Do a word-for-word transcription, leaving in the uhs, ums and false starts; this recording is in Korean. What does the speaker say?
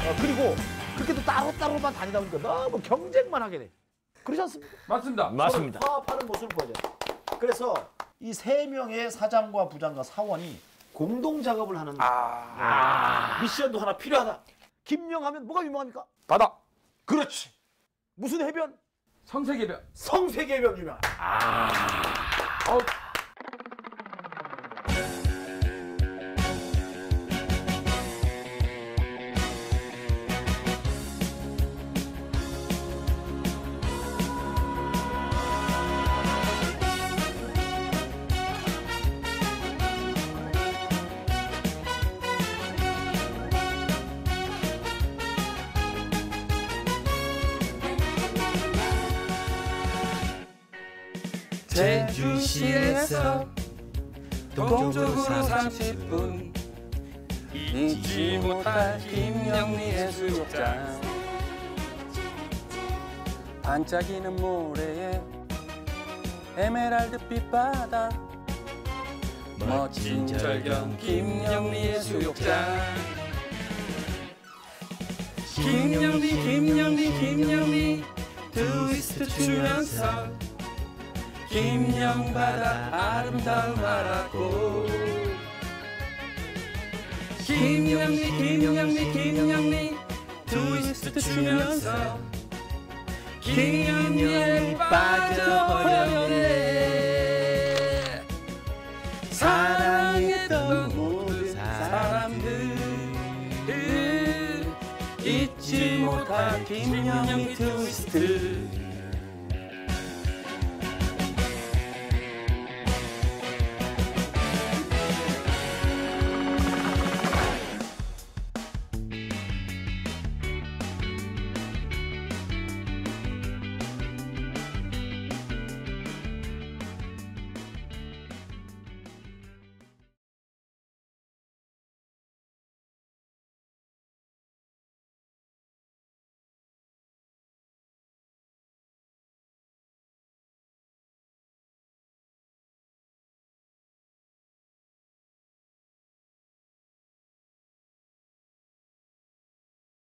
어, 그리고 그렇게 또 따로따로만 다니다 보니까 너무 경쟁만 하게 돼. 그렇지 않습니까? 맞습니다. 맞습니다. 화합하는 모습을 보여줘요. 그래서 이 세 명의 사장과 부장과 사원이 공동 작업을 하는 아. 미션도 하나 필요하다. 김영하면 뭐가 유명합니까? 바다. 그렇지. 무슨 해변? 성세계변. 성세계변 유명하다. 아. 어. 제주시에서 동쪽으로 삼십 분 잊지 못할 김영리 해수욕장 반짝이는 모래에 에메랄드빛 바다 멋진 절경 김영리 해수욕장 김영리 김영리 김영리 트위스트 추면서 김영바다 아름다움 알았고 김영리 김영리 김영리 트위스트 추면서 김영리에 빠져버렸네. 사랑했던 모든 사람들 잊지 못할 김영리 트위스트